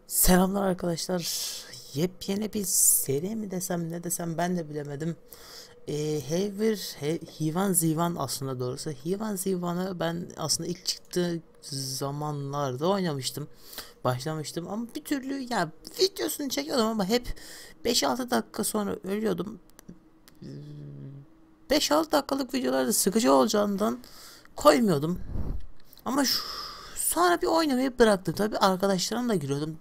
Selamlar arkadaşlar. Yepyeni bir seri mi desem ne desem ben de bilemedim. Hivan Zivan aslında doğrusu. Hivan Zivan'ı ben aslında ilk çıktığı zamanlarda oynamıştım. Başlamıştım ama bir türlü ya videosunu çekiyordum ama hep 5-6 dakika sonra ölüyordum. 5-6 dakikalık videolarda sıkıcı olacağından koymuyordum. Ama sonra bir oynamayı bıraktım. Tabi arkadaşlarımla giriyordum.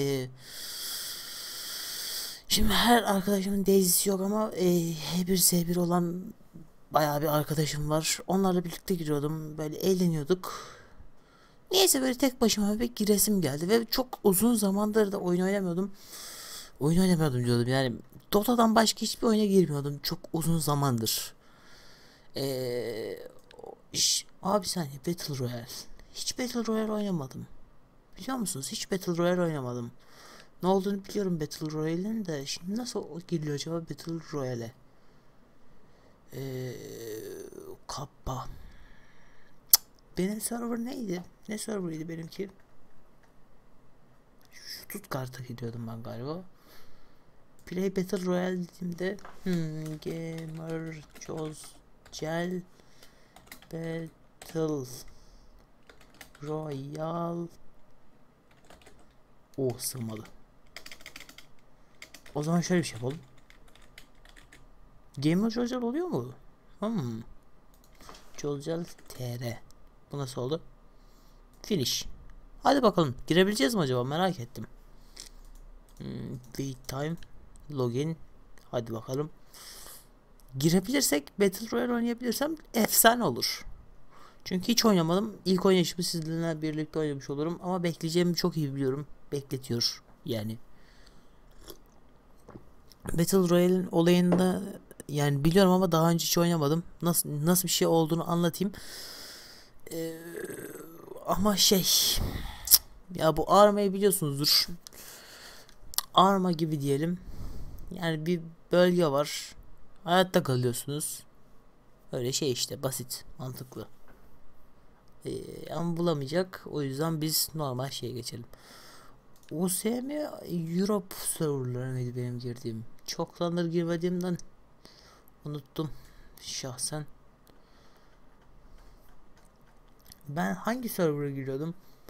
Şimdi her arkadaşımın dezisi yok ama H1Z1 olan bayağı bir arkadaşım var. Onlarla birlikte giriyordum. Böyle eğleniyorduk. Niyeyse böyle tek başıma bir giresim geldi ve çok uzun zamandır da oyun oynamıyordum. Oyun oynamıyordum diyordum yani. Dota'dan başka hiçbir oyuna girmiyordum çok uzun zamandır. Eee abi saniye, Battle Royale. Hiç Battle Royale oynamadım. Biliyor musunuz? Hiç Battle Royale oynamadım. Ne olduğunu biliyorum Battle Royale'in de. Şimdi nasıl geliyor acaba Battle Royale'e? Ee, Kappa. Benim server neydi? Ne serverıydı benimki? Stuttgart'a gidiyordum ben galiba. Play Battle Royale dediğimde Gamer Gel Battle Royale. Oh, sığmadı. O zaman şöyle bir şey yapalım. Gamer Jojel oluyor mu? Jojel TR. Bu nasıl oldu? Finish. Hadi bakalım. Girebileceğiz mi acaba? Merak ettim. Wait time. Login. Hadi bakalım. Girebilirsek, Battle Royale oynayabilirsem efsane olur. Çünkü hiç oynamadım. İlk oynayışımı sizinle birlikte oynamış olurum. Ama bekleyeceğimi çok iyi biliyorum. Bekletiyor yani. Battle Royale'in olayında yani biliyorum ama daha önce hiç oynamadım. Nasıl bir şey olduğunu anlatayım. Ama ya bu Arma'yı biliyorsunuzdur. Arma gibi diyelim. Yani bir bölge var. Hayatta kalıyorsunuz. Öyle işte, basit, mantıklı. Ama bulamayacak. O yüzden biz normal şeye geçelim. USM Europe serverları mıydı benim girdiğim? Çoktandır girmediğimden unuttum şahsen. Ben hangi server'a giriyordum?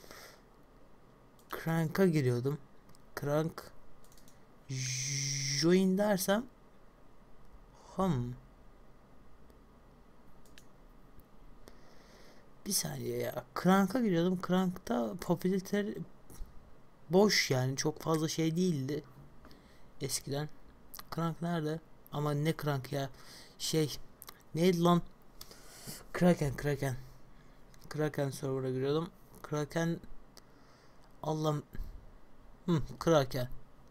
Crank'a giriyordum. Crank join dersem bir saniye ya. Crank'a giriyordum. Crank'ta popülarite boş, yani çok fazla şey değildi eskiden. Crank nerede? Ama ne Crank ya? Neydi lan? Kraken server'a giriyordum. Kraken, Allah'ım. Kraken.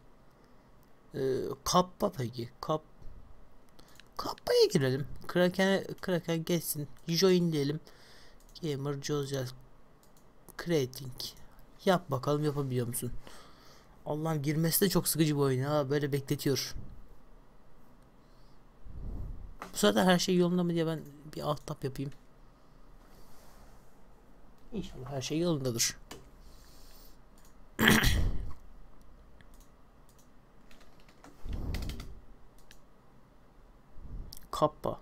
Kappa peki. Kappa'ya girelim. Kraken geçsin. Join diyelim. Gamer Joseph Creating. Yap bakalım, yapabiliyor musun? Allah'ım, girmesi de çok sıkıcı bir oyun ha. Böyle bekletiyor. Bu sırada her şey yolunda mı diye ben bir alt tab yapayım. İnşallah her şey yolundadır. Kappa.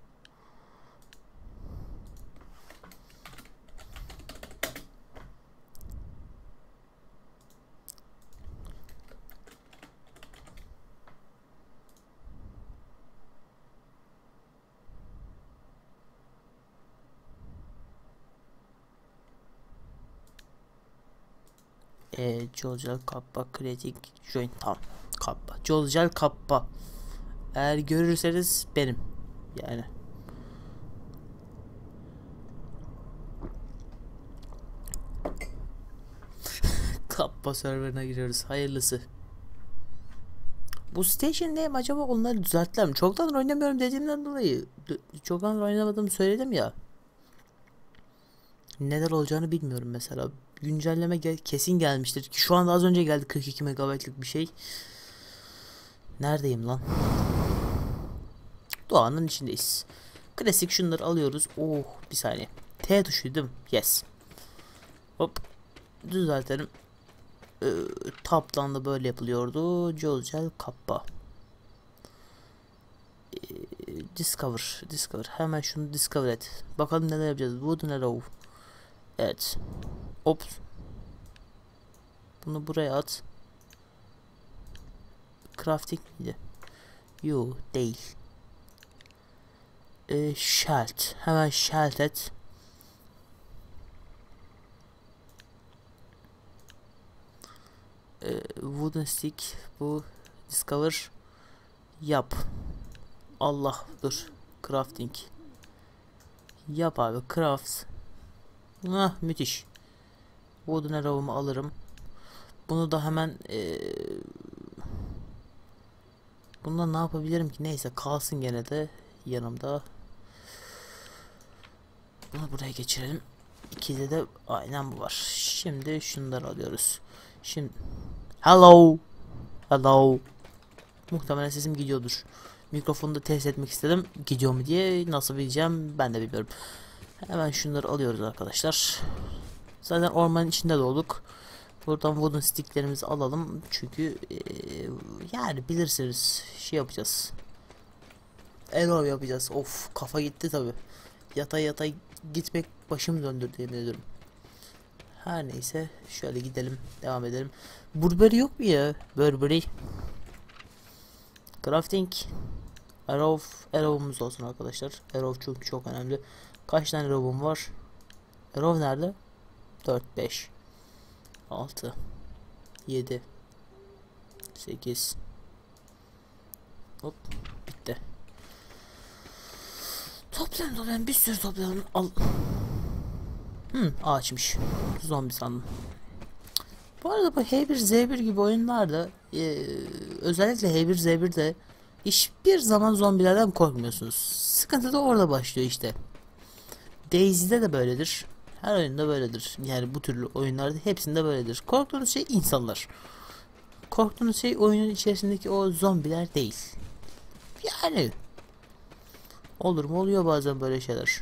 Jolcal Kappa Creating Join, tam Kappa. Jolcal Kappa. Eğer görürseniz benim. Yani. Kappa serverına giriyoruz. Hayırlısı. Bu Station Name acaba onları düzelttiler mi? Çoktan oynamıyorum dediğimden dolayı çoktan oynamadığımı söyledim ya. Neler olacağını bilmiyorum mesela. Güncelleme kesin gelmiştir ki şu anda az önce geldi, 42 MB'lık bir şey. Neredeyim lan? Doğanın içindeyiz. Klasik şunları alıyoruz. Oh, bir saniye. T tuşuydum. Yes. Hop. Düzeltelim. Tap'tan da böyle yapılıyordu. Jolcel kappa. Discover. Hemen şunu discover et. Bakalım neler yapacağız. Wooden arrow. Evet. Ops. Bunu buraya at. Crafting miydi? Yo, değil. Shalt. Hemen shalt et. Wooden stick. Bu discover. Yap. Allah dur. Crafting. Yap abi. Craft. Müthiş. Wooden arrow'umu alırım. Bunu da hemen bundan ne yapabilirim ki? Neyse kalsın gene de yanımda. Bunu buraya geçirelim. İkide de aynen bu var. Şimdi şunları alıyoruz. Şimdi hello. Muhtemelen sesim gidiyordur. Mikrofonu da test etmek istedim. Gidiyor mu diye, nasıl bileceğim ben de bilmiyorum. Hemen şunları alıyoruz arkadaşlar. Zaten ormanın içinde doğduk. Buradan wooden sticklerimizi alalım. Çünkü yani bilirsiniz şey yapacağız. Arrow yapacağız. Of, kafa gitti tabi. Yatay gitmek başım döndürdü yemin ediyorum. Her neyse şöyle gidelim, devam edelim. Burberry yok mu ya? Burberry. Crafting. Arrow'umuz olsun arkadaşlar. Arrow çünkü çok önemli. Kaç tane arrow'um var? Arrow nerede? 4, 5, 6, 7, 8. Hop, bitti. Toplayalım, bir sürü toplayalım. Al. Ağaçmış. Zombi sandım. Bu arada bu H1Z1 gibi oyunlarda özellikle H1Z1'de hiçbir zaman zombilerden korkmuyorsunuz. Sıkıntı da orada başlıyor işte. DayZ'de de böyledir. Her oyunda böyledir. Yani bu türlü oyunlarda hepsinde böyledir. Korktuğunuz şey insanlar. Korktuğunuz şey oyunun içerisindeki o zombiler değil. Yani olur mu, oluyor bazen böyle şeyler.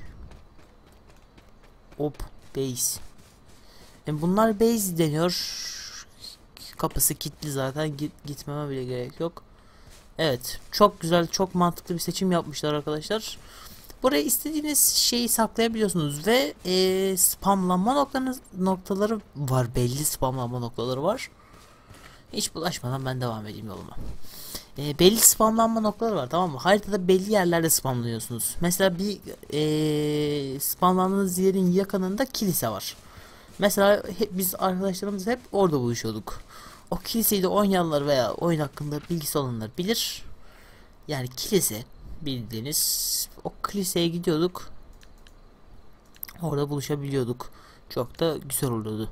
Hop, base. Bunlar base deniyor. Kapısı kilitli zaten, gitmeme bile gerek yok. Evet, çok güzel, çok mantıklı bir seçim yapmışlar arkadaşlar. Buraya istediğiniz şeyi saklayabiliyorsunuz ve spamlanma noktaları var, belli spamlanma noktaları var. Hiç bulaşmadan ben devam edeyim yoluma. Belli spamlanma noktaları var, tamam mı? Haritada belli yerlerde spamlanıyorsunuz. Mesela bir spamlandığınız yerin yakınında kilise var. Mesela biz arkadaşlarımız hep orada buluşuyorduk. O kiliseyi de oynayanlar veya oyun hakkında bilgisi olanlar bilir. Yani kilise bildiğiniz, o kiliseye gidiyorduk. Orada buluşabiliyorduk. Çok da güzel oluyordu.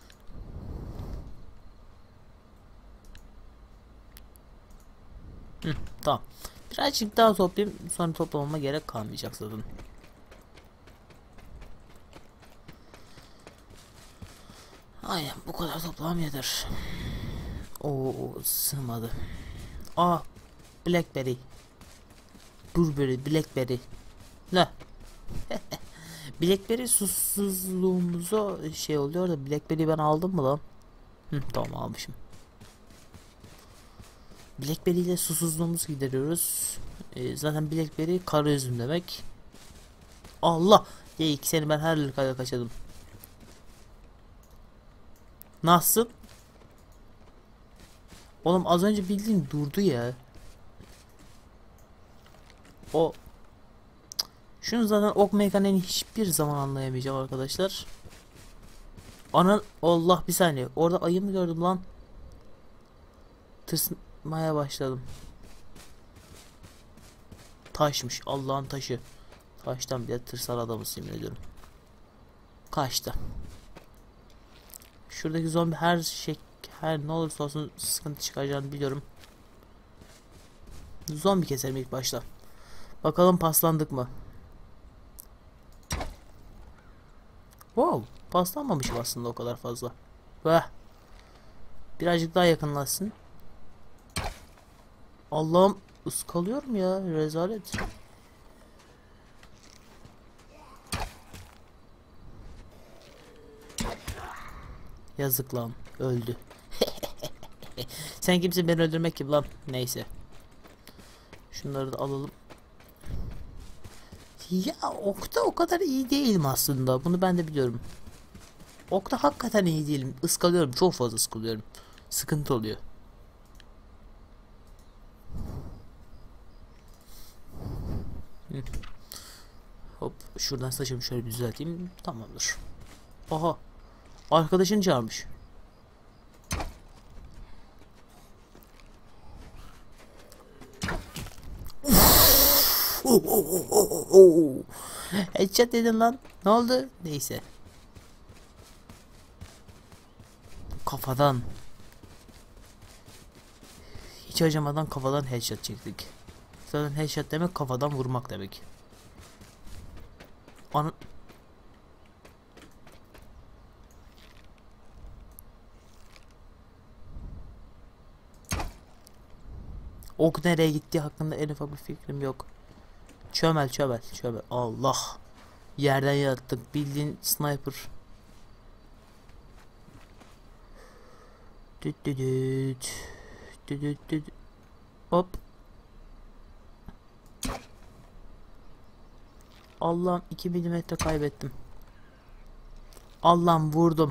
Tamam. Birazcık daha toplayayım. Sonra toplamama gerek kalmayacak zaten. Aynen, bu kadar toplam yeter. Oo, sığmadı. Blackberry. Burberry, Blackberry. Ne? Blackberry susuzluğumuza şey oluyor da, Blackberry ben aldım mı lan? Tamam, almışım. Blackberry ile susuzluğumuzu gideriyoruz. Zaten Blackberry kara üzüm demek. Allah! Geyik seni, ben her ırkaya kaçırdım. Nasıl? Oğlum az önce bildiğin durdu ya. O şunu zaten ok mekaniğini hiçbir zaman anlayamayacağım arkadaşlar. Allah, bir saniye. Orada ayı mı gördüm lan? Tırsmaya başladım. Taşmış. Allah'ın taşı. Taştan bile tırsar adamız, yemin ediyorum. Kaçtı. Şuradaki zombi her ne olursa olsun sıkıntı çıkaracağını biliyorum. Zombi keserim ilk başta. Bakalım paslandık mı? Wow, paslanmamışım aslında o kadar fazla. Birazcık daha yakınlaşsın. Allah'ım, ıskalıyorum ya, rezalet. Yazık lan, öldü. Sen kimsin beni öldürmek gibi lan. Neyse. Şunları da alalım. Ya okta o kadar iyi değilim aslında. Bunu ben de biliyorum. Okta hakikaten iyi değilim. Iskalıyorum. Çok fazla ıskalıyorum. Sıkıntı oluyor. Hı. Hop şuradan saçımı şöyle bir düzelteyim. Tamamdır. Aha. Arkadaşın çağırmış. Headshot dedin lan. Ne oldu? Neyse. Kafadan. Hiç acımadan kafadan headshot çektik. Zaten headshot demek kafadan vurmak demek. Anı... Ok nereye gittiği hakkında en ufak bir fikrim yok. Çömel çömel çömel. Allah. Yerden yarattık. Bildiğin sniper. Düt düt düt. Düt düt düt. Hop. Allah'ım 2 milimetre kaybettim. Allah'ım vurdum.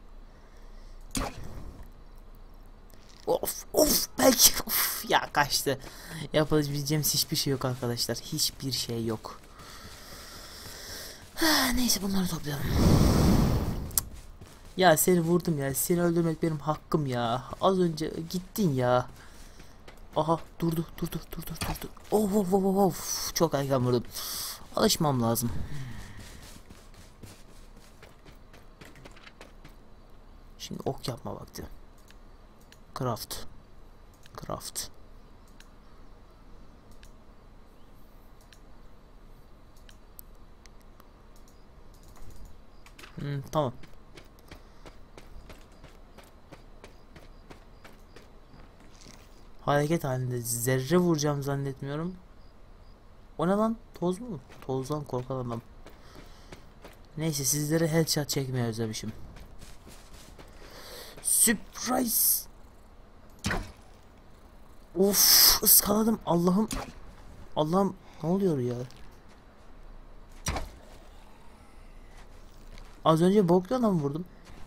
Of of belki of ya kaçtı. Yapabileceğimiz hiçbir şey yok arkadaşlar. Hiçbir şey yok. Neyse bunları toplayalım. Ya seni vurdum ya. Seni öldürmek benim hakkım ya. Az önce gittin ya. Aha durdu durdu durdu durdu. Of of of of. Çok erken vurdum. Alışmam lazım. Şimdi ok yapma vakti. Craft. Craft. Tamam. Hareket halinde zerre vuracağım zannetmiyorum. O ne lan? Toz mu? Tozdan korkan adam. Neyse sizlere headshot çekmeyi özlemişim. Surprise. Of ıskaladım Allah'ım. Allah'ım ne oluyor ya? Az önce bokla lan vurdum.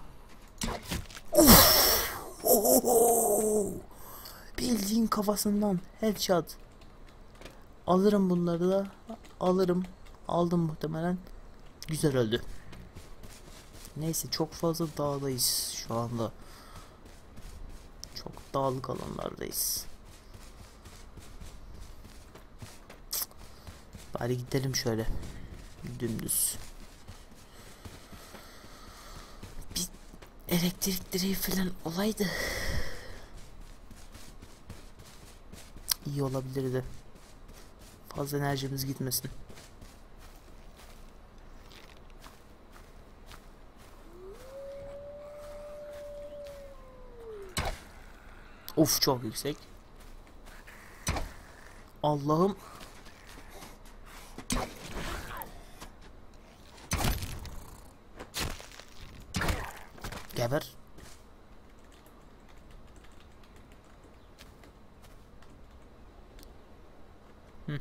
Of. Oh. Bildiğin kafasından headshot. Alırım bunları da. Alırım. Aldım muhtemelen. Güzel öldü. Neyse çok fazla dağdayız şu anda. Çok dağlık alanlardayız. Bari gidelim şöyle. Dümdüz. Bir elektrik direği falan olaydı. İyi olabilirdi. Fazla enerjimiz gitmesin. Of çok yüksek. Allah'ım. Geber. Hı.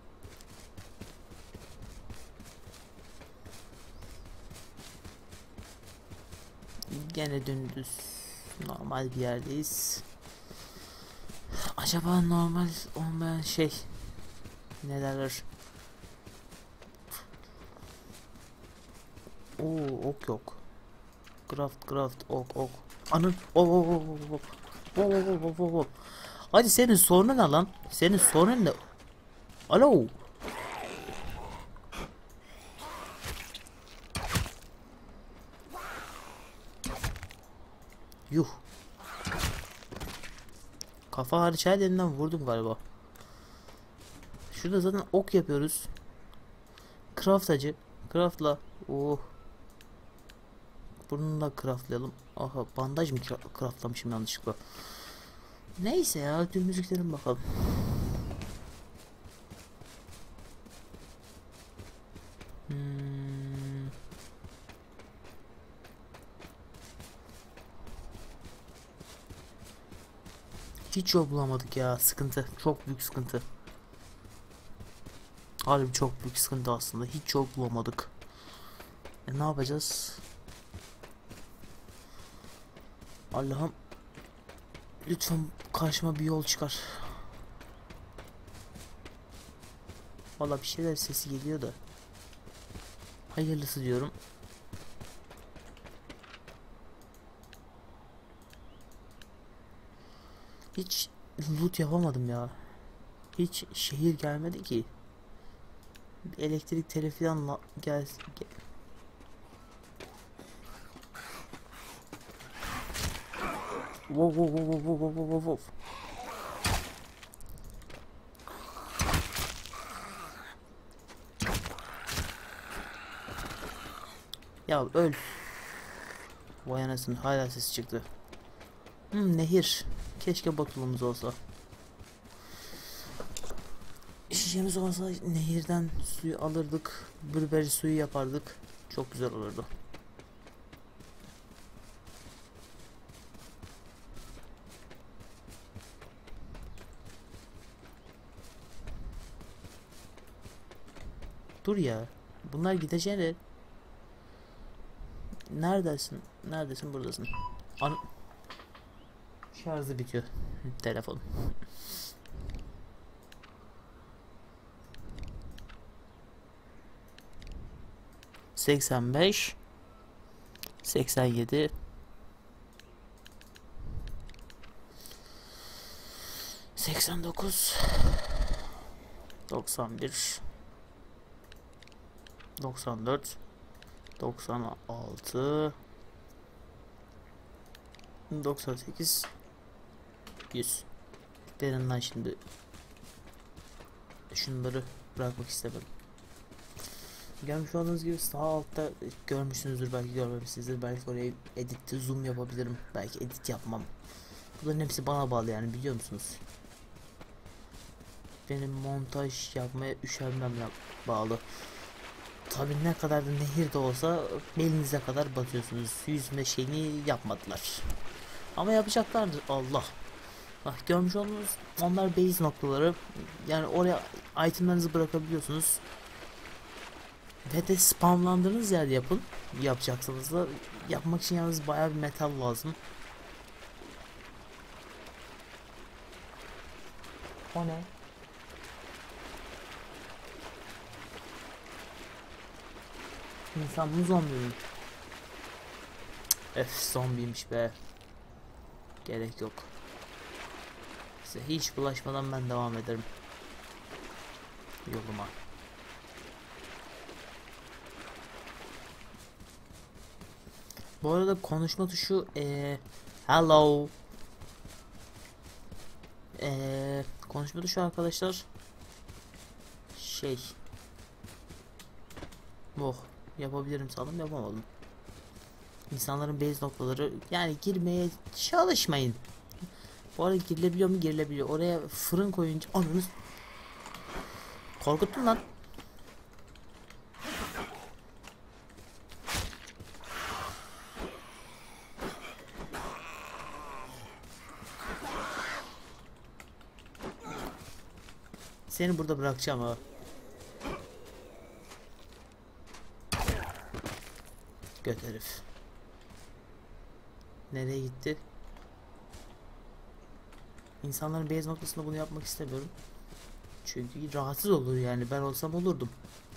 Gene dümdüz normal bir yerdeyiz. Acaba normal olmayan şey ne derler? Oo ok yok. Craft ok. Anın oh. Hadi senin sorunun ne lan? Senin sorunun ne? Alo. Yuh. Kafa hariç her yerinden vurdum galiba. Şurada zaten ok yapıyoruz. Craftacı. Craftla. Oh. Bunu da craftlayalım. Aha bandaj mı craftlamışım yanlışlıkla. Neyse ya dümdüz gidelim bakalım. Hiç yol bulamadık ya. Sıkıntı. Çok büyük sıkıntı. Harbi çok büyük sıkıntı aslında. Hiç yol bulamadık. Ne yapacağız? Allah'ım. Lütfen karşıma bir yol çıkar. Vallahi bir şeyler sesi geliyor da. Hayırlısı diyorum. Hiç loot yapamadım ya. Hiç şehir gelmedi ki. Bir elektrik teli falan gelsin. Wow, wow, wow, wow, wow, wow, wow, wow. Ya öl. Vay anasını, hala ses çıktı. Nehir. Keşke botulumuz olsa. Şişemiz olsa nehirden suyu alırdık. Blueberry suyu yapardık. Çok güzel olurdu. Dur ya. Bunlar gideceğine. Neredesin? Neredesin? Buradasın. Şarjı bitiyor. Telefon. ...85... ...87... ...89... ...91... ...94... ...96... ...98... ...100... ...derinden şimdi... ...şunları bırakmak istemedim. Görmüş olduğunuz gibi sağ altta görmüşsünüzdür, belki görmemişsinizdir, belki oraya editte zoom yapabilirim, belki edit yapmam. Bunların hepsi bana bağlı yani, biliyor musunuz? Benim montaj yapmaya üşenmemle bağlı. Tabi ne kadar da nehirde olsa belinize kadar batıyorsunuz. Yüzme şeyini yapmadılar. Ama yapacaklardır, Allah. Bak görmüş olduğunuz onlar base noktaları. Yani oraya itemlerinizi bırakabiliyorsunuz. Ve de spamlandığınız yerde yapın. Yapacaksınız da. Yapmak için yalnız bayağı bir metal lazım. O ne? İnsan mı, zombi mi? Zombiymiş be. Gerek yok. Size hiç bulaşmadan ben devam ederim yoluma. Bu arada konuşma tuşu hello. Konuşma tuşu arkadaşlar. Oh, yapabilirim sandım, yapamadım. İnsanların base noktaları, yani girmeye çalışmayın. Bu arada girilebiliyor mu? Girilebiliyor. Oraya fırın koyunca anınız korkuttun lan. Seni burada bırakacağım ha. Göt herif. Nereye gitti? İnsanların base noktasında bunu yapmak istemiyorum. Çünkü rahatsız olur yani, ben olsam olurdum.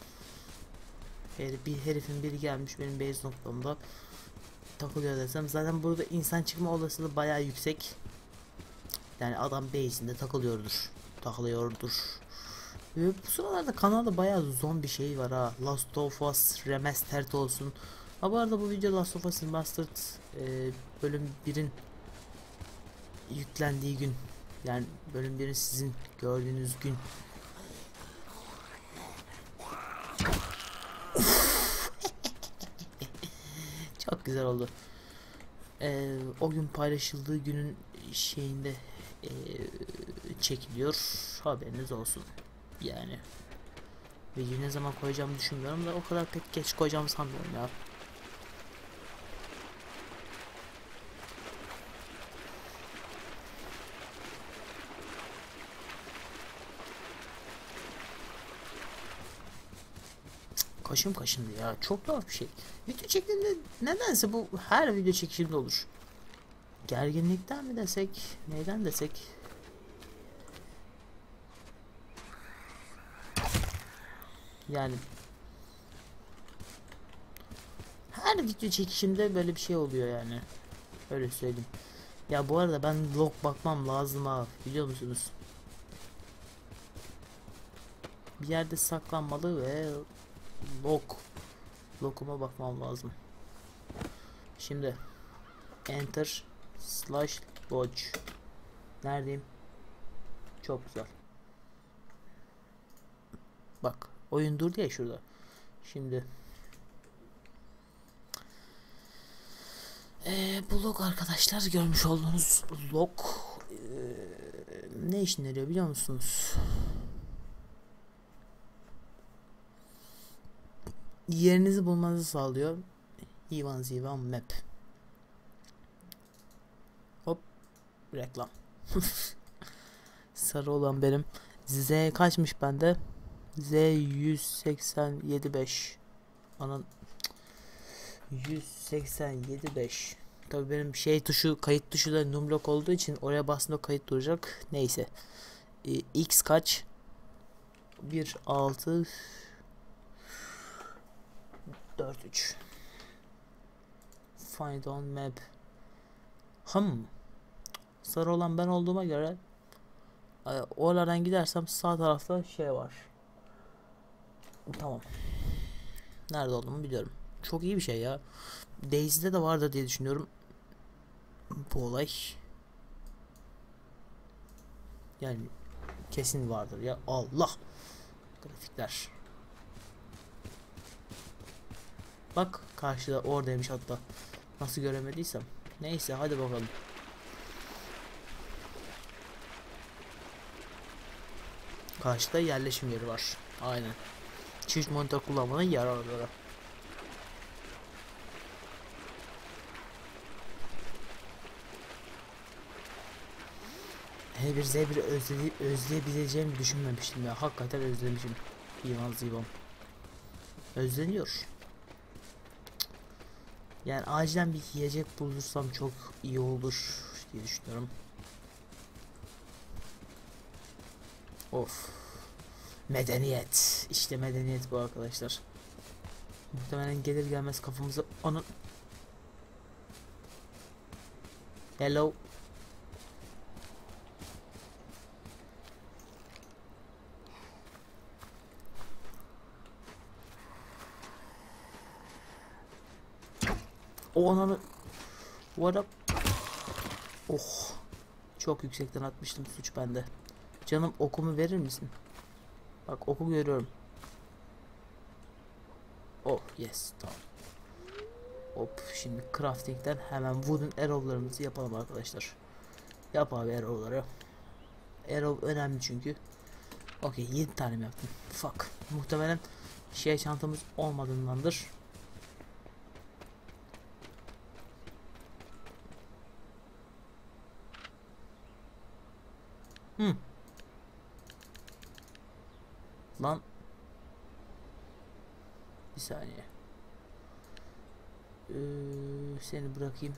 Bir herifin biri gelmiş benim base noktamda takılıyor desem, zaten burada insan çıkma olasılığı bayağı yüksek. Yani adam base'inde takılıyordur. Ve bu sıralarda kanalda bayağı zombi şey var ha. Last of Us Remastered olsun. Ha bu arada bu video Last of Us Remastered bölüm 1'in yüklendiği gün, yani bölüm 1'i sizin gördüğünüz gün. Çok güzel oldu. O gün paylaşıldığı günün şeyinde çekiliyor, haberiniz olsun. Yani videoyu ne zaman koyacağımı düşünmüyorum da o kadar pek geç koyacağımı sanmıyorum ya. Kaşım kaşındı ya. Çok tuhaf bir şey. Video çektiğimde nedense bu her video çekişimde olur. Gerginlikten mi desek, neyden desek? Yani her video çekişimde böyle bir şey oluyor yani. Öyle söyleyeyim. Ya bu arada ben log bakmam lazım ha. Biliyor musunuz? Bir yerde saklanmalı ve loguma bakmam lazım. Şimdi enter slash log. Neredeyim? Çok güzel. Bak oyun durdu ya şurada. Şimdi bu log arkadaşlar, görmüş olduğunuz log ne işine yarıyor biliyor musunuz? Yerinizi bulmanızı sağlıyor. Ivan map. Hop, reklam. Sarı olan benim. Z kaçmış bende? Z 187.5. Anan 187.5. Tabii benim şey tuşu, kayıt tuşu da numlock olduğu için oraya bastığında kayıt duracak. Neyse. X kaç? 1.6 4.3. Find on map. Sarı olan ben olduğuma göre oralardan gidersem sağ tarafta şey var. Tamam. Nerede olduğumu biliyorum. Çok iyi bir şey ya. Daisy'de de vardı diye düşünüyorum bu olay. Yani kesin vardır ya. Allah. Grafikler. Bak karşıda oradaymış hatta. Nasıl göremediysem. Neyse hadi bakalım. Karşıda yerleşim yeri var. Aynen. Çift monitör kullanmanın yararları. H1Z1'i özleyebileceğimi düşünmemiştim ya. Hakikaten özlemişim. Ivan. Özleniyor. Yani acilen bir yiyecek bulursam çok iyi olur diye düşünüyorum. Of. Medeniyet. İşte medeniyet bu arkadaşlar. Muhtemelen gelir gelmez kafamıza onun. Hello. O ananı. What up? Oh. Çok yüksekten atmıştım, suç bende. Canım, okumu verir misin? Bak oku görüyorum. Oh yes, tamam. Hop, şimdi crafting'den hemen wooden arrow'larımızı yapalım arkadaşlar. Yap abi arrow'ları. Arrow önemli çünkü. Okey, 7 tane mi yaptım? Fuck. Muhtemelen şey çantamız olmadığındandır. Lan. Bir saniye. Seni bırakayım.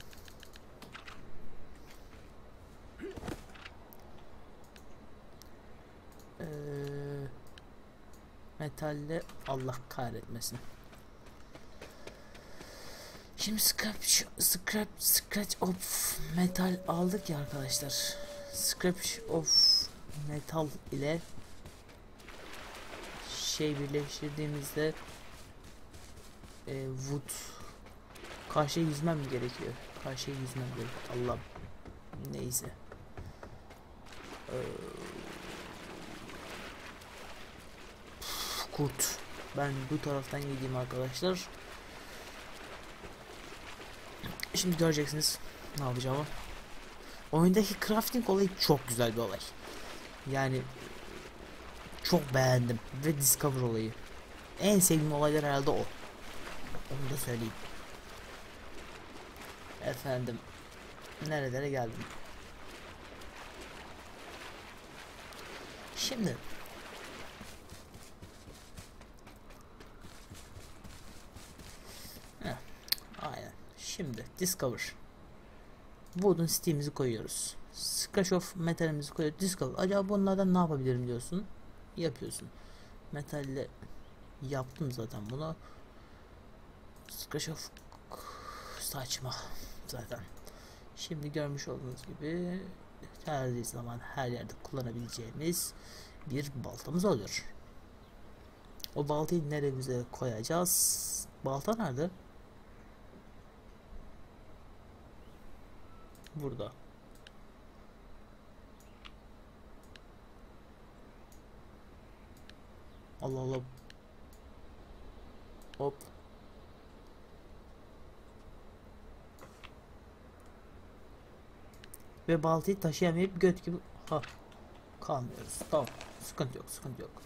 Metalle Allah kahretmesin. Şimdi scratch of metal aldık ya arkadaşlar. Scratch of metal ile şey birleştirdiğimizde wood karşıya yüzmem mi gerekiyor? Karşıya yüzmem gerekiyor. Allah'ım. Neyse. Kurt. Ben bu taraftan gideyim arkadaşlar. Şimdi göreceksiniz ne yapacağımı. Oyundaki crafting olayı çok güzel bir olay. Yani çok beğendim. Ve discover olayı. En sevdiğim olaylar herhalde o. Onu da söyleyeyim. Efendim. Nerelere geldim. Şimdi Şimdi Discover. Wooden Steam'imizi koyuyoruz. Scratch of Metal'imizi koyuyoruz. Discover. Acaba bunlardan ne yapabilirim diyorsun. Yapıyorsun. Metalle yaptım zaten bunu. Scratch of saçma zaten. Şimdi görmüş olduğunuz gibi her zaman her yerde kullanabileceğimiz bir baltamız oluyor. O baltayı neremize koyacağız? Balta nerede? Burada. Allah Allah. Hop. Ve baltayı taşıyamayıp göt gibi kalmıyoruz. Tamam. Sıkıntı yok, sıkıntı yok.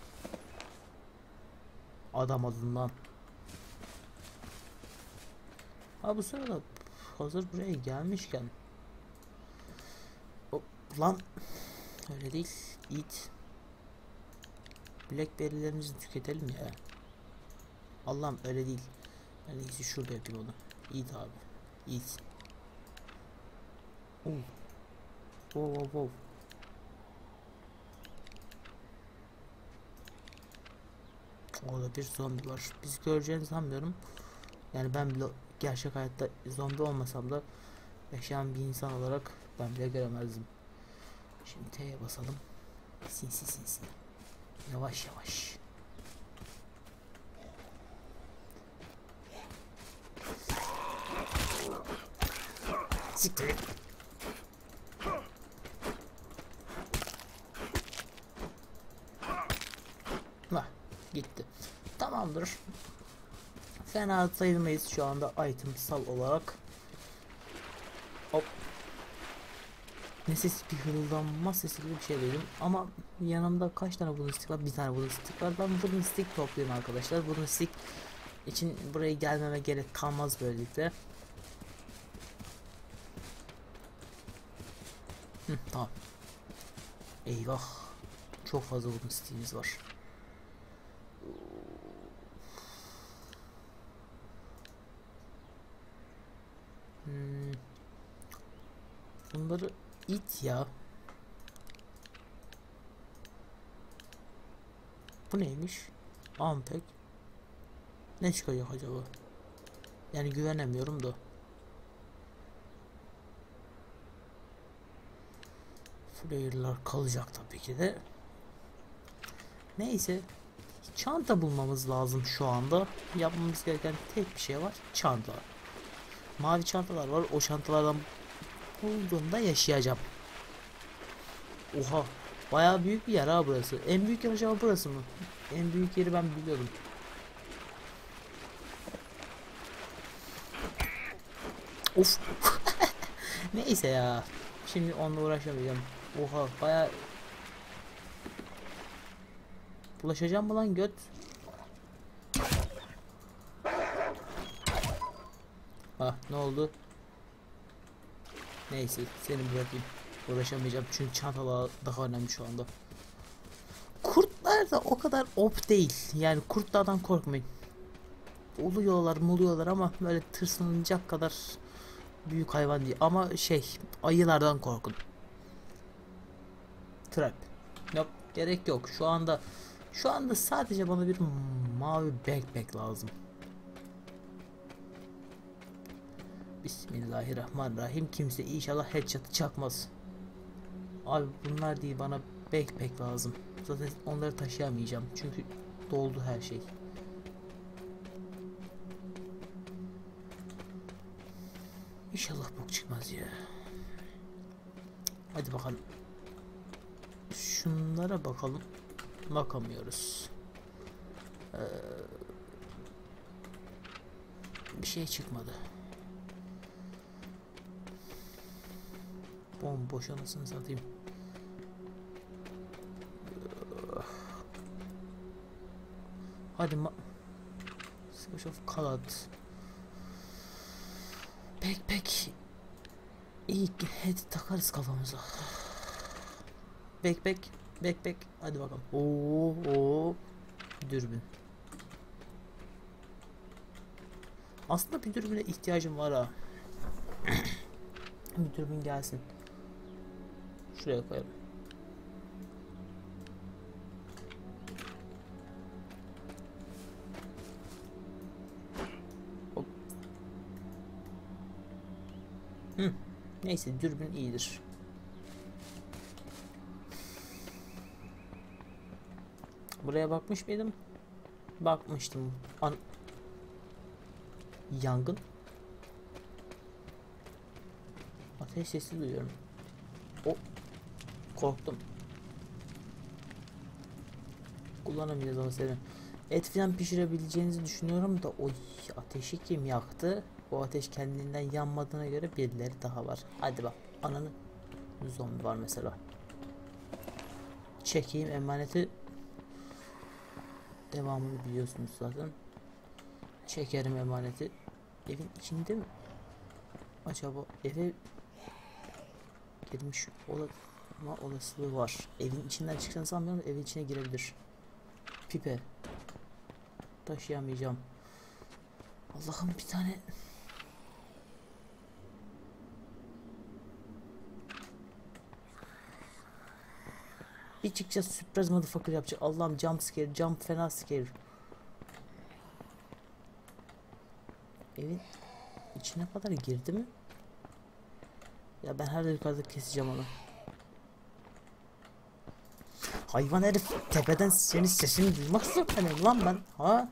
Adam adından. Ha bu sırada hazır buraya gelmişken. Hop lan. Öyle değil. Eat. Blackberry'lerimizi tüketelim ya. Allah'ım öyle değil. Ben iyisi şurada yapayım onu. Eat abi. Eat. Oh. Wow wow wow. Orada bir zombi var. Bizi göreceğini sanmıyorum. Yani ben bile gerçek hayatta zombi olmasam da yaşayan bir insan olarak ben bile göremezdim. Şimdi T'ye basalım. Sinsi sinsi. Yavaş yavaş. Siktir. Lah gitti. Tamamdır. Fena sayılmayız şu anda itemsal olarak. Hop. Ne ses, bir hırıldanma sesi gibi bir şey duydum ama yanımda kaç tane wooden stick var? Bir tane wooden stick var. Ben wooden stick topluyorum arkadaşlar. Wooden stick için buraya gelmeme gerek kalmaz böylelikle. Tamam. Eyvah. Çok fazla wooden stick'imiz var. Bunları it ya. Bu neymiş? Ampek. Ne çıkacak acaba? Yani güvenemiyorum da. Flare'lar kalacak tabii ki de. Neyse. Çanta bulmamız lazım şu anda. Yapmamız gereken tek bir şey var. Çanta. Mavi çantalar var. O çantalardan bulduğumda yaşayacağım. Oha. Bayağı büyük bir yer ha burası. En büyük yer acaba burası mı? En büyük yeri ben biliyordum. Of. Neyse ya. Şimdi onunla uğraşamayacağım. Oha bayağı. Bulaşacağım mı lan göt? Ah ne oldu? Neyse seni bırakayım. Uğraşamayacağım çünkü çantalar daha önemli şu anda. Kurtlar da o kadar op değil. Yani kurtlardan korkmayın. Oluyorlar ama böyle tırsınacak kadar büyük hayvan değil. Ama ayılardan korkun. Trap. Yok gerek yok. Şu anda sadece bana bir mavi backpack lazım. Bismillahirrahmanirrahim. Kimse inşallah headshot'ı çakmaz. Abi bunlar değil, bana backpack lazım. Zaten onları taşıyamayacağım çünkü doldu her şey. İnşallah bok çıkmaz ya. Hadi bakalım. Şunlara bakalım. Bakamıyoruz. Bir şey çıkmadı. Bomboş anasını satayım. Hadi Smash of Kalat. Backpack. İyi head takarız kafamıza. Backpack. Hadi bakalım. Oo. Dürbün. Aslında bir dürbüne ihtiyacım var ha. Bir dürbün gelsin. Şuraya koyalım. Hop. Neyse dürbün iyidir. Buraya bakmış mıydım? Bakmıştım. Yangın. Ateş sesi duyuyorum. O korktum. Kullanamayacağız ama seni. Et falan pişirebileceğinizi düşünüyorum da oy, ateşi kim yaktı? O ateş kendinden yanmadığına göre birileri daha var. Hadi bak, ananı, zombi var mesela. Çekeyim emaneti. Devamını biliyorsunuz zaten. Çekerim emaneti. Evin içinde mi? Acaba eve girmiş olma olasılığı var. Evin içinden çıkacağını sanmıyorum. Evin içine girebilir. Pipe. Taşıyamayacağım. Allah'ım, bir tane. Bir çıkacağız, sürpriz motherfucker yapacak. Allah'ım, jump scare, jump fena scare. Evin içine kadar girdi mi? Ya ben her yukarıda keseceğim onu. Hayvan herif, tepeden senin sesini duymak istiyorum lan ben. Ha?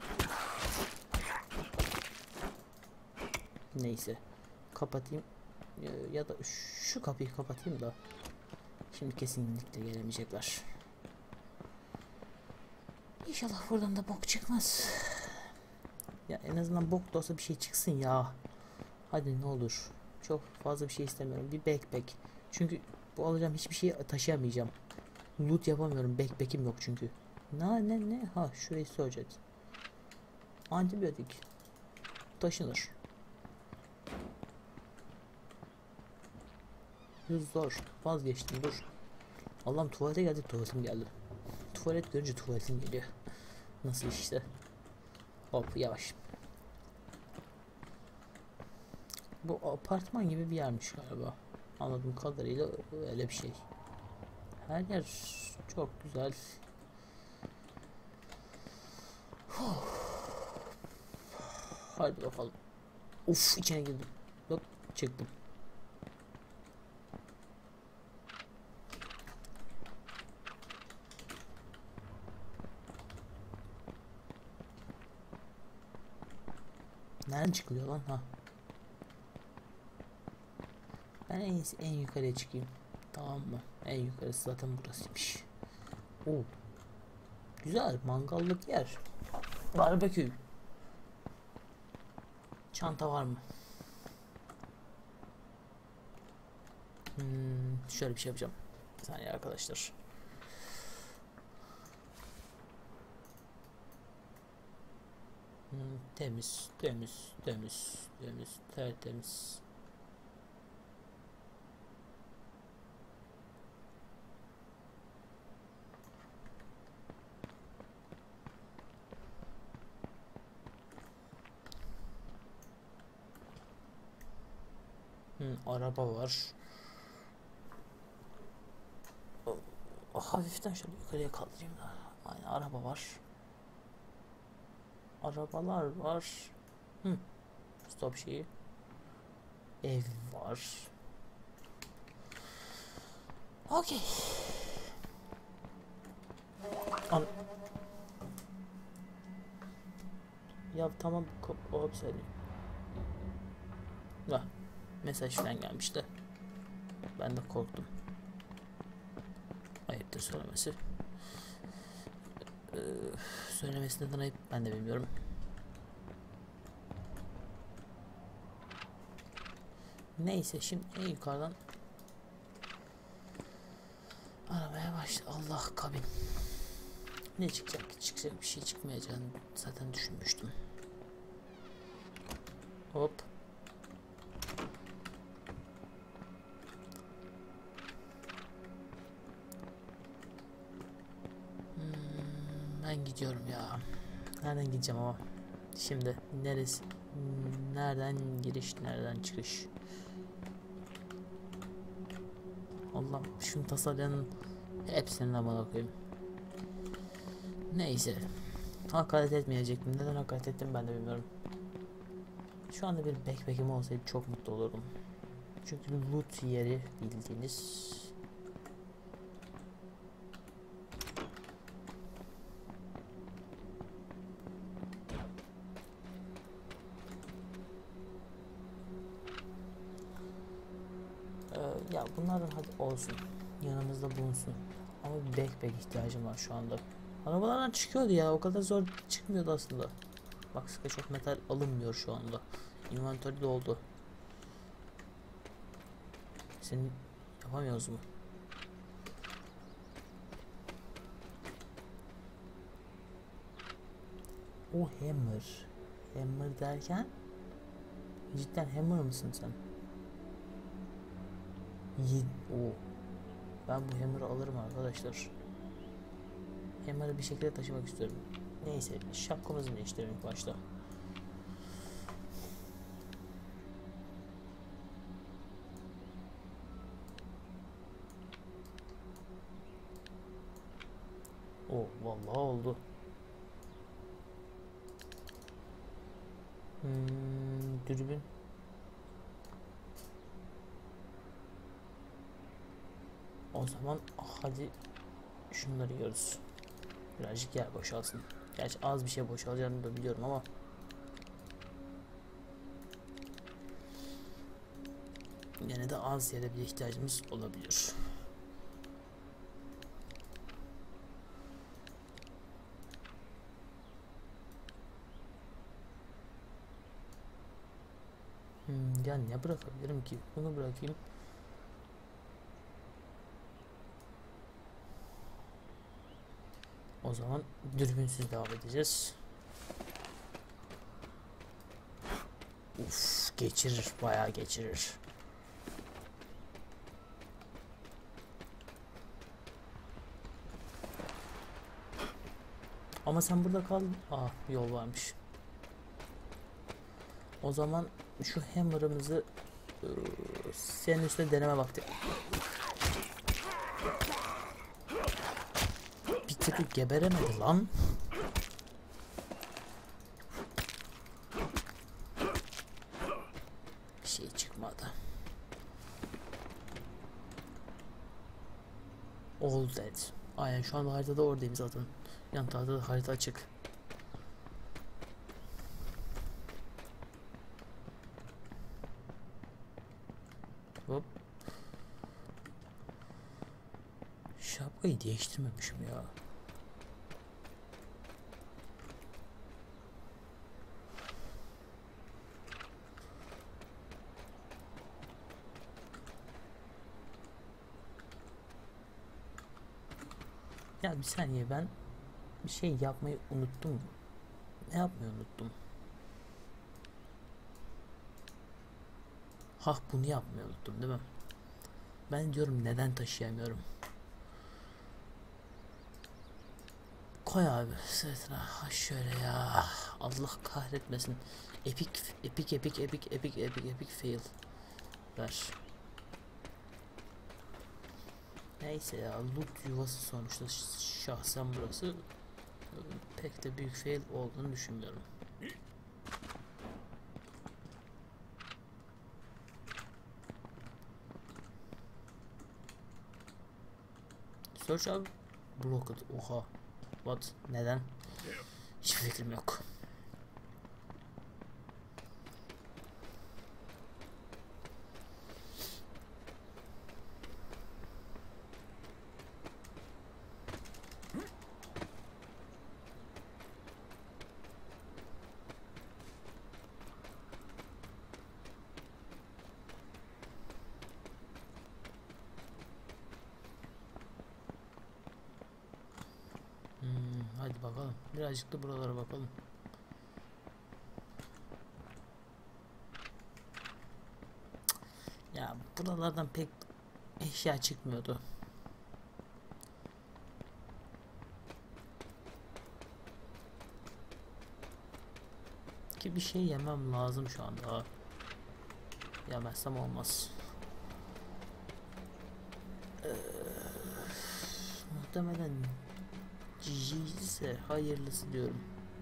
Neyse. Kapatayım. Ya da şu kapıyı kapatayım da. Şimdi kesinlikle gelemeyecekler. İnşallah buradan da bok çıkmaz. Ya en azından bok da olsa bir şey çıksın ya. Hadi ne olur. Çok fazla bir şey istemiyorum. Bir backpack. Çünkü bu alacağım hiçbir şey taşıyamayacağım. Loot yapamıyorum. Backpack'im yok çünkü. Ne? Ha, şurayı soracağız. Antibiyotik. Taşınır. Zor. Vazgeçtim, dur. Allah'ım, tuvalete geldik, tuvaletim geldi. Tuvalet görünce tuvaletim geliyor. Nasıl işte. Hop, yavaş. Bu apartman gibi bir yermiş galiba. Anladığım kadarıyla öyle bir şey. Her yer çok güzel. Hadi bakalım. Uf, içine girdim. Yok, çıktım. Nereden çıkılıyor lan? Ha. Ben en iyisi en yukarıya çıkayım. Tamam mı? En yukarısı zaten burasıymış. Oo. Güzel mangallık yer. Barbekü. Çanta var mı? Şöyle bir şey yapacağım. Bir saniye arkadaşlar. Temiz, tertemiz. Araba var. Hafiften şöyle yukarıya kaldırayım da. Aynen, araba var. Arabalar var. Stop şeyi. Ev var. Okey. Ya tamam, hop söyleyeyim. Mesaj falan gelmişti. Ben de korktum. Ayıptır söylemesi. Söylemesi neden ayıp ben de bilmiyorum. Neyse, şimdi en yukarıdan aramaya başla. Allah, kabin. Ne çıkacak? Çıkacak bir şey çıkmayacağını zaten düşünmüştüm. Hop. Ben gidiyorum ya. Nereden gideceğim ama? Şimdi neresi? Nereden giriş, nereden çıkış? Allah, şunu tasarlayanın hepsinin amına koyayım. Neyse. Hakaret etmeyecektim. Neden hakaret ettim ben de bilmiyorum. Şu anda bir backpack'im olsaydı çok mutlu olurdum. Çünkü loot yeri bildiğiniz. Ya bunlardan hadi olsun. Yanımızda bulunsun. Ama bir backpack ihtiyacım var şu anda. Arabalardan çıkıyordu ya. O kadar zor çıkmıyordu aslında. Bak, çok metal alınmıyor şu anda. Inventörü doldu. Senin yapamıyoruz mu? O hammer. Hammer derken cidden hammer mısın sen? O. Ben bu hammer'ı alırım arkadaşlar. Hammer'ı bir şekilde taşımak istiyorum. Neyse, şapkamızı değiştirelim ilk başta. O vallahi oldu. Dürbün. O zaman hadi şunları yiyoruz. Birazcık yer boşalsın. Gerçi az bir şey boşalacağını da biliyorum ama yine de az yere bir ihtiyacımız olabilir. Ya ne bırakabilirim ki? Bunu bırakayım. O zaman dürbünsüz devam edeceğiz. Uf, geçirir, bayağı geçirir. Ama sen burada kal. Yol varmış. O zaman şu hammer'ımızı senin üstüne deneme vakti. Bir tık geberemedi lan. Bir şey çıkmadı. All dead. Aynen, şu anda haritada oradayım zaten. Yan tarafta da harita açık. Hop. Şapkayı değiştirmemişim ya. Ya bir saniye, ben bir şey yapmayı unuttum. Ne yapmayı unuttum? Bunu yapmayı unuttum değil mi? Ben diyorum neden taşıyamıyorum? Koy abi sırtına. Şöyle ya. Allah kahretmesin. Epic fail. Ver. Neyse ya, loot yuvası sonuçta, şahsen burası pek de büyük fail olduğunu düşünmüyorum. Search abi, blocked. Oha. What? Neden? Hiçbir fikrim yok. Hadi bakalım. Birazcık da buralara bakalım. Ya buralardan pek eşya çıkmıyordu. Ki bir şey yemem lazım şu anda. Yemezsem olmaz. Muhtemelen GG ise hayırlısı diyorum.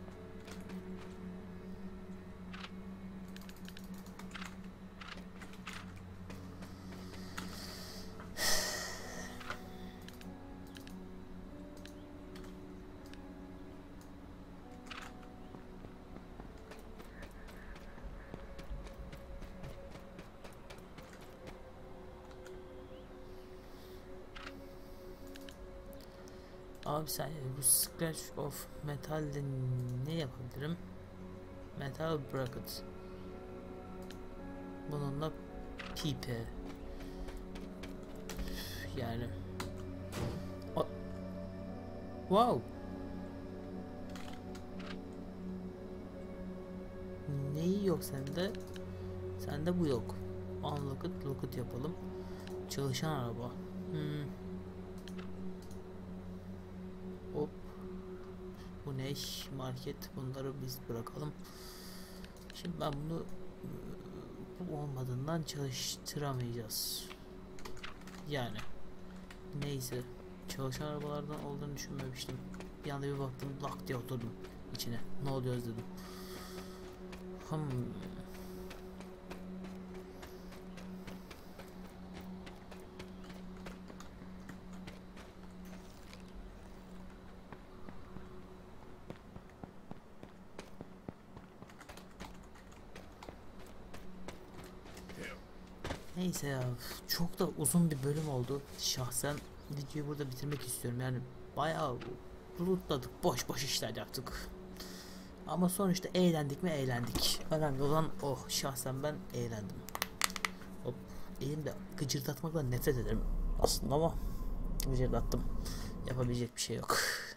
Abi sen bu Scratch of Metal'de ne yapabilirim? Metal Bracket. Bununla pipe. Yani. O wow. Neyi yok sende? Sende bu yok. Unlocked, locked yapalım. Çalışan araba. Hop. Bu ne? Market. Bunları biz bırakalım. Şimdi ben bunu bu olmadığından çalıştıramayacağız. Yani. Neyse. Çalışan arabalardan olduğunu düşünmemiştim. Bir anda bir baktım, lak diye oturdum içine. Ne oluyoruz dedim. Neyse ya, çok da uzun bir bölüm oldu. Şahsen videoyu burada bitirmek istiyorum. Yani bayağı lootladık, boş boş işler yaptık. Ama sonuçta eğlendik mi eğlendik. Önemli olan o. Şahsen ben eğlendim. Hop. Elimde gıcırdatmakla nefret ederim aslında ama gıcırdattım. Yapabilecek bir şey yok.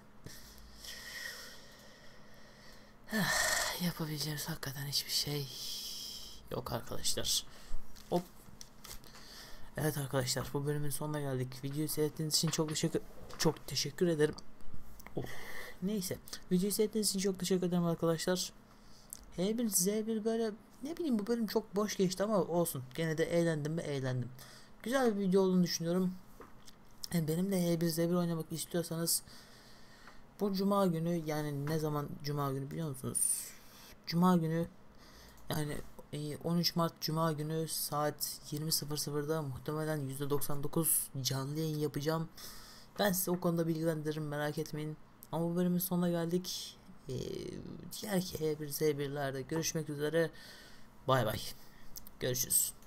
Yapabileceğimiz hakikaten hiçbir şey yok arkadaşlar. Hop. Evet arkadaşlar, bu bölümün sonuna geldik. Videoyu seyrettiğiniz için çok teşekkür ederim. Of. Neyse, videoyu seyrettiğiniz için çok teşekkür ederim arkadaşlar. H1 Z1 böyle, ne bileyim, bu bölüm çok boş geçti ama olsun. Gene de eğlendim mi eğlendim. Güzel bir video olduğunu düşünüyorum. Benimle H1 Z1 oynamak istiyorsanız bu cuma günü, yani ne zaman cuma günü biliyor musunuz? Cuma günü, yani 13 Mart Cuma günü saat 20.00'da muhtemelen %99 canlı yayın yapacağım. Ben size o konuda bilgilendiririm, merak etmeyin. Ama bu bölümün sonuna geldik. Diğer H1Z1'lerde görüşmek üzere. Bay bay. Görüşürüz.